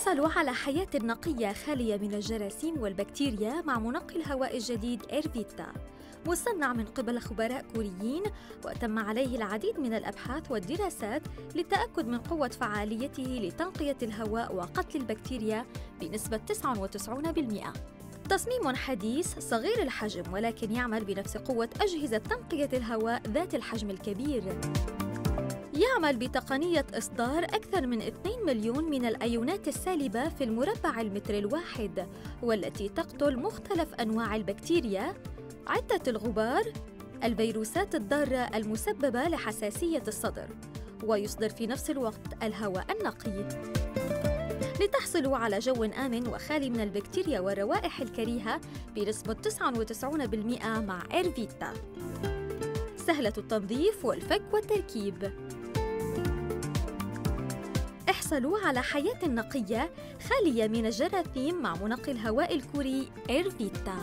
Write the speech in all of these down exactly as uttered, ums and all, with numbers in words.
احصلوا على حياة نقية خالية من الجراثيم والبكتيريا مع منقي الهواء الجديد إيرفيتا، مصنع من قبل خبراء كوريين، وتم عليه العديد من الأبحاث والدراسات للتأكد من قوة فعاليته لتنقية الهواء وقتل البكتيريا بنسبة تسعة وتسعين بالمئة. تصميم حديث صغير الحجم ولكن يعمل بنفس قوة أجهزة تنقية الهواء ذات الحجم الكبير. يعمل بتقنية إصدار أكثر من اثنين مليون من الأيونات السالبة في المربع المتر الواحد، والتي تقتل مختلف أنواع البكتيريا، عدة الغبار، الفيروسات الضارة المسببة لحساسية الصدر، ويصدر في نفس الوقت الهواء النقي. لتحصلوا على جو آمن وخالي من البكتيريا والروائح الكريهة بنسبة تسعة وتسعين بالمئة مع إيرفيتا. سهلة التنظيف والفك والتركيب. احصلوا على حياة نقية خالية من الجراثيم مع منقي الهواء الكوري إيرفيتا.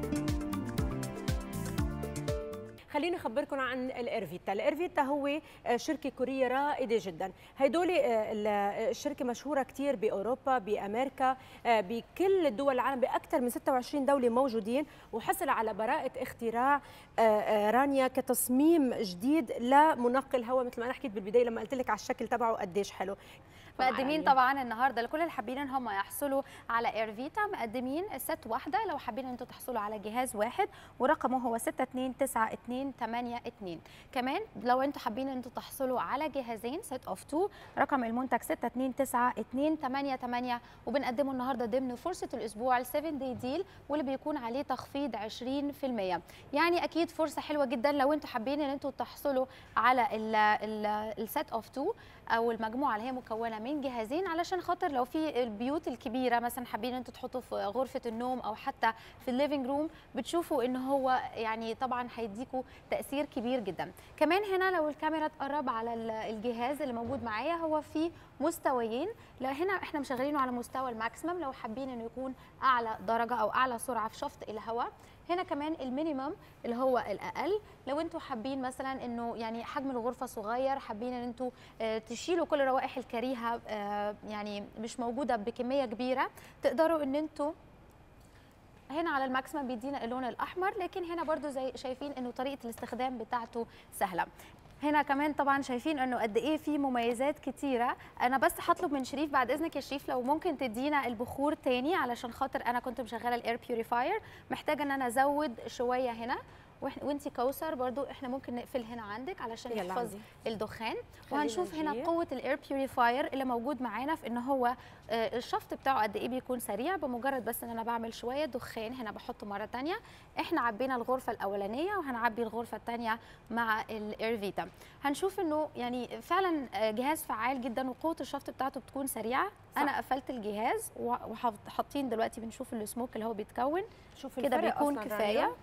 خليني أخبركم عن الإيرفيتا. الإيرفيتا هو شركة كورية رائدة جدا. هدول الشركة مشهورة كتير بأوروبا، بأمريكا، بكل دول العالم، بأكثر من ستة وعشرين دولة موجودين، وحصل على براءة اختراع رانيا كتصميم جديد لمنقي الهواء، مثل ما أنا حكيت بالبداية لما قلت لك على الشكل تبعه قديش حلو. مقدمين طبعا النهارده لكل اللي حابين ان هم يحصلوا على إيرفيتا، مقدمين ست واحده لو حابين ان انتم تحصلوا على جهاز واحد، ورقمه هو ستة اثنين تسعة اثنين ثمانية اثنين. كمان لو انتم حابين ان انتم تحصلوا على جهازين سيت اوف اتنين، رقم المنتج ستة اثنين تسعة اثنين ثمانية ثمانية، وبنقدمه النهارده ضمن فرصه الاسبوع السفن داي ديل، واللي بيكون عليه تخفيض عشرين بالمئة. يعني اكيد فرصه حلوه جدا لو انتم حابين ان انتم تحصلوا على السيت اوف اتنين او المجموعه اللي هي مكونه من جهازين، علشان خاطر لو في البيوت الكبيره مثلا حابين انتوا تحطوا في غرفه النوم او حتى في الليفينج روم، بتشوفوا ان هو يعني طبعا هيديكوا تاثير كبير جدا. كمان هنا لو الكاميرا تقرب على الجهاز اللي موجود معايا، هو في مستويين. لا هنا احنا مشغلينه على مستوى الماكسيمم لو حابين انه يكون اعلى درجه او اعلى سرعه في شفط الهواء. هنا كمان المينيمم اللي هو الاقل، لو انتوا حابين مثلا انه يعني حجم الغرفه صغير، حابين ان انتوا تشيلوا كل الروائح الكريهه يعني مش موجوده بكميه كبيره، تقدروا ان انتوا هنا على الماكسيمم بيدينا اللون الاحمر، لكن هنا برضو زي شايفين انه طريقه الاستخدام بتاعته سهله. هنا كمان طبعا شايفين انه قد ايه في مميزات كتيره. انا بس هطلب من شريف بعد اذنك يا شريف لو ممكن تدينا البخور تاني، علشان خاطر انا كنت مشغله الاير بيوريفاير، محتاجه ان انا ازود شويه هنا، وانتي كوثر برضو احنا ممكن نقفل هنا عندك علشان يحفظ الدخان. وهنشوف هنا قوه الاير بيوريفاير اللي موجود معانا في ان هو الشفط بتاعه قد ايه بيكون سريع، بمجرد بس ان انا بعمل شويه دخان هنا بحطه مره ثانيه. احنا عبينا الغرفه الاولانيه وهنعبي الغرفه الثانيه مع الإيرفيتا. هنشوف انه يعني فعلا جهاز فعال جدا، وقوه الشفط بتاعته بتكون سريعه. صح. انا قفلت الجهاز وحاطين دلوقتي بنشوف السموك اللي هو بيتكون كده بيكون كفايه رأيه.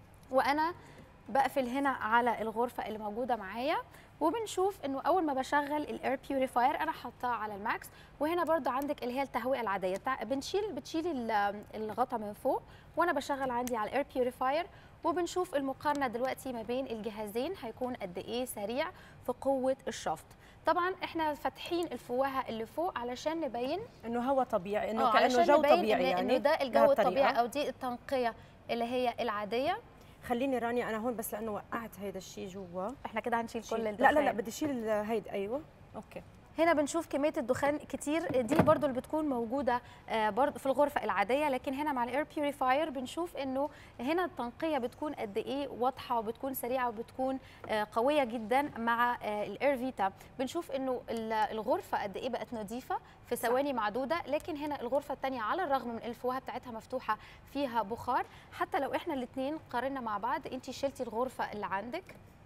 وانا بقفل هنا على الغرفه اللي موجوده معايا، وبنشوف انه اول ما بشغل الاير بيوريفاير انا حاطاه على الماكس. وهنا برضو عندك اللي هي التهوئه العاديه، بنشيل بتشيلي الغطا من فوق، وانا بشغل عندي على الاير بيوريفاير، وبنشوف المقارنه دلوقتي ما بين الجهازين هيكون قد ايه سريع في قوه الشفط. طبعا احنا فاتحين الفوهه اللي فوق علشان نبين انه هوا طبيعي، انه كانه جو طبيعي، يعني انه ده الجو الطبيعي او دي التنقيه اللي هي العاديه. خليني رانيا انا هون بس لانه وقعت هيدا الشيء جوا، احنا كده هنشيل كل الدخان. لا لا لا بدي اشيل هيدا. ايوه اوكي. هنا بنشوف كميه الدخان كتير، دي برضو اللي بتكون موجوده برضو في الغرفه العاديه، لكن هنا مع الاير بيوريفاير بنشوف انه هنا التنقيه بتكون قد ايه واضحه وبتكون سريعه وبتكون قويه جدا مع الإيرفيتا. بنشوف انه الغرفه قد ايه بقت نظيفه في ثواني معدوده، لكن هنا الغرفه الثانيه على الرغم من الفوهه بتاعتها مفتوحه فيها بخار. حتى لو احنا الاثنين قارنا مع بعض، انت شلتي الغرفه اللي عندك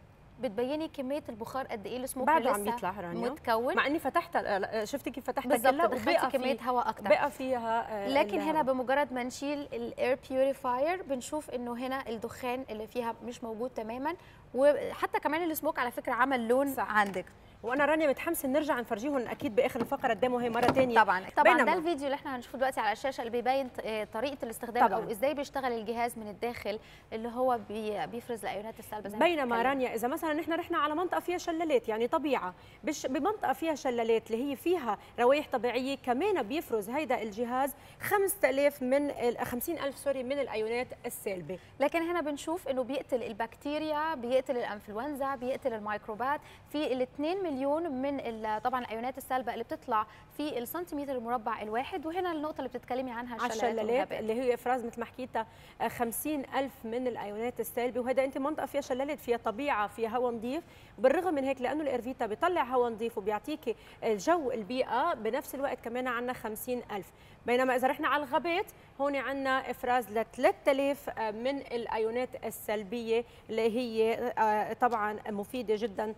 بتبيني كميه البخار قد ايه السموك بعده عم يطلع رانيا متكون، مع اني فتحتها. شفتي كيف فتحتها بالظبط، دخلتي كميه هواء اكتر بقى فيها. لكن هنا بمجرد ما نشيل الاير بيوريفاير بنشوف انه هنا الدخان اللي فيها مش موجود تماما، وحتى كمان السموك على فكره عمل لون. صح. عندك وانا رانيا متحمسه نرجع نفرجيهم اكيد باخر الفقره قدامه هي مره ثانيه. طبعا طبعا ده الفيديو اللي احنا هنشوفه دلوقتي على الشاشه اللي بيبين طريقه الاستخدام طبعاً. او ازاي بيشتغل الجهاز من الداخل اللي هو بي بيفرز الايونات السلبه زي ما بينما رانيا اذا مثلا نحن رحنا على منطقه فيها شلالات يعني طبيعه بش بمنطقه فيها شلالات اللي هي فيها روايح طبيعيه كمان بيفرز هيدا الجهاز خمسة آلاف من خمسين ألف سوري من الايونات السالبه. لكن هنا بنشوف انه بيقتل البكتيريا، بيقتل الانفلونزا، بيقتل الميكروبات في ال اثنين مليون من طبعا الايونات السالبه اللي بتطلع في السنتيمتر المربع الواحد. وهنا النقطه اللي بتتكلمي عنها الشلالات, الشلالات اللي هي افراز مثل ما حكيتها خمسين ألف من الايونات السالبه، وهذا انت منطقه فيها شلالات فيها طبيعه فيها هواء نظيف. بالرغم من هيك لانه الإيرفيتا بيطلع هواء نظيف وبيعطيكي الجو البيئه بنفس الوقت كمان عندنا خمسين ألف. بينما اذا رحنا على الغابات هون عندنا افراز ل ثلاثة آلاف من الايونات السلبيه اللي هي طبعا مفيده جدا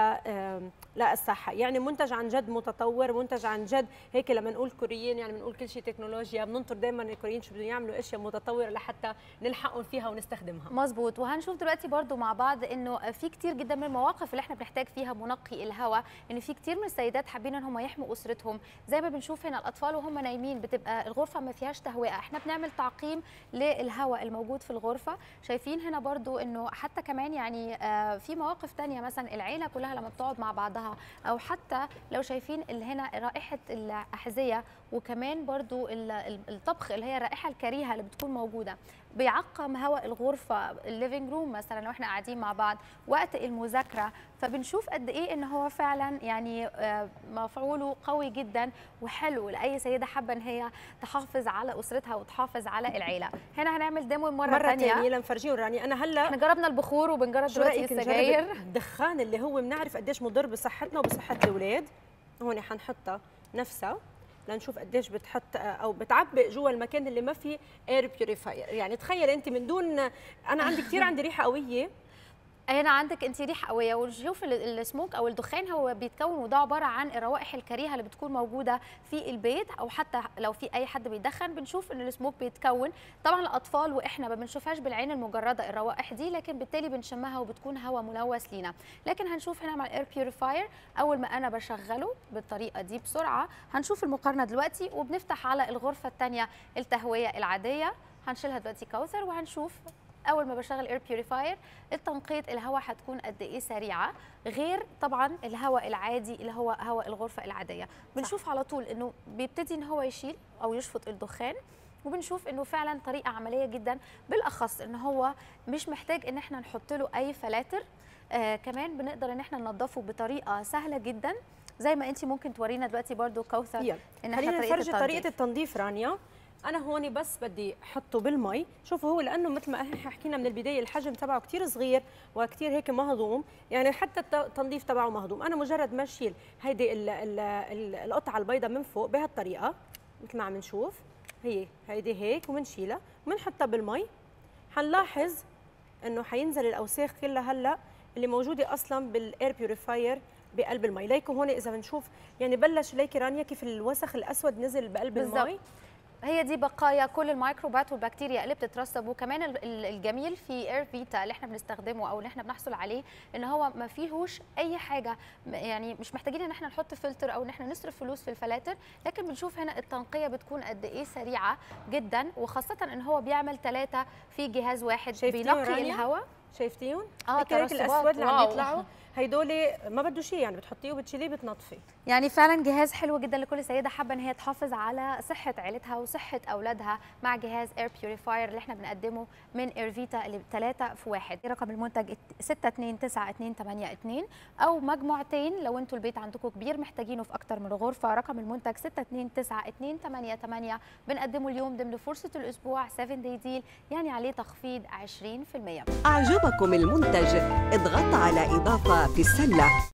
للصحه. يعني منتج عن جد متطور، منتج عن جد هيك لما نقول كوريين يعني بنقول كل شيء تكنولوجيا، بننطر دائما الكوريين شو بدهم يعملوا اشياء متطوره لحتى نلحقهم فيها ونستخدمها. مزبوط. وهنشوف دلوقتي برضو مع بعض انه في كتير جدا من المواقف اللي احنا بنحتاج فيها منقي الهواء، ان في كتير من السيدات حابين ان هم يحموا اسرتهم. زي ما بنشوف هنا الاطفال وهم نايمين بتبقى الغرفه ما فيهاش تهوئه، احنا بنعمل تعقيم للهواء الموجود في الغرفه. شايفين هنا برضو انه حتى كمان يعني في مواقف ثانيه مثلا العيله كلها لما بتقعد مع بعضها، او حتى لو شايفين اللي هنا رائحه الاحذيه وكمان برضو الطبخ اللي هي الرائحه الكريهه اللي بتكون موجوده، بيعقم هواء الغرفه الليفينج روم مثلا لو احنا قاعدين مع بعض وقت المذاكره. فبنشوف قد ايه ان هو فعلا يعني مفعوله قوي جدا وحلو لاي سيده حابه ان هي تحافظ على اسرتها وتحافظ على العيله. هنا هنعمل ديمو مره, مرة ثانيه مرة لنفرجيهم راني. انا هلا احنا جربنا البخور وبنجرب دلوقتي السجاير. الدخان اللي هو بنعرف قديش مضر بصحتنا وبصحه الاولاد. هون حنحطها نفسها لنشوف قديش بتحط او بتعبق جوا المكان اللي ما فيه اير بيوريفاير. يعني تخيل انت من دون، انا عندي كثير عندي ريحه قويه. هنا عندك انت ريحه قويه، وشوف السموك او الدخان هو بيتكون وده عباره عن الروائح الكريهه اللي بتكون موجوده في البيت، او حتى لو في اي حد بيدخن بنشوف ان السموك بيتكون. طبعا الاطفال واحنا ما بنشوفهاش بالعين المجرده الروائح دي، لكن بالتالي بنشمها وبتكون هواء ملوث لينا. لكن هنشوف هنا مع الاير بيوريفاير اول ما انا بشغله بالطريقه دي بسرعه هنشوف المقارنه دلوقتي، وبنفتح على الغرفه الثانيه التهويه العاديه. هنشيلها دلوقتي كوثر وهنشوف اول ما بشغل اير بيوريفاير التنقية الهواء هتكون قد ايه سريعه، غير طبعا الهواء العادي اللي هو هواء الغرفه العاديه. بنشوف على طول انه بيبتدي ان هو يشيل او يشفط الدخان، وبنشوف انه فعلا طريقه عمليه جدا، بالاخص ان هو مش محتاج ان احنا نحط له اي فلاتر. آه كمان بنقدر ان احنا ننظفه بطريقه سهله جدا زي ما انت ممكن تورينا دلوقتي برضو كوثر. ان احنا طريقه التنظيف. طريقه التنظيف رانيا. أنا هون بس بدي أحطه بالمي. شوفوا هو لأنه مثل ما احنا حكينا من البداية الحجم تبعه كثير صغير وكثير هيك مهضوم، يعني حتى التنظيف تبعه مهضوم. أنا مجرد ما أشيل هيدي القطعة البيضاء من فوق بهالطريقة مثل ما عم نشوف، هي هيدي هيك، وبنشيلها وبنحطها بالمي. حنلاحظ إنه حينزل الأوساخ كلها هلا اللي موجودة أصلا بالإير بيوريفاير بقلب المي. ليكوا هون إذا بنشوف يعني بلش ليكي رانيا كيف الوسخ الأسود نزل بقلب بالزبط. المي. هي دي بقايا كل الميكروبات والبكتيريا اللي بتترسب. وكمان الجميل في ايرفيتا اللي احنا بنستخدمه او اللي احنا بنحصل عليه ان هو ما فيهوش اي حاجه، يعني مش محتاجين ان احنا نحط فلتر او ان احنا نصرف فلوس في الفلاتر. لكن بنشوف هنا التنقيه بتكون قد ايه سريعه جدا، وخاصه ان هو بيعمل ثلاثه في جهاز واحد بينقي الهواء. شايفتيهم؟ اه هيك الاسود اللي عم يطلعوا هيدول ما بده شيء، يعني بتحطيه وبتشيليه بتنظفي. يعني فعلا جهاز حلو جدا لكل سيده حابه ان هي تحافظ على صحه عيلتها وصحه اولادها مع جهاز اير بيوريفاير اللي احنا بنقدمه من ايرفيتا اللي ثلاثة في واحد. رقم المنتج ستة اثنين تسعة اثنين ثمانية اثنين، او مجموعتين لو انتوا البيت عندكم كبير محتاجينه في اكتر من غرفه. رقم المنتج ستة اثنين تسعة اثنين ثمانية ثمانية بنقدمه اليوم ضمن فرصه الاسبوع سبعة داي ديل، يعني عليه تخفيض عشرين بالمئة. أعجبكم المنتج؟ اضغط على إضافة في السلة.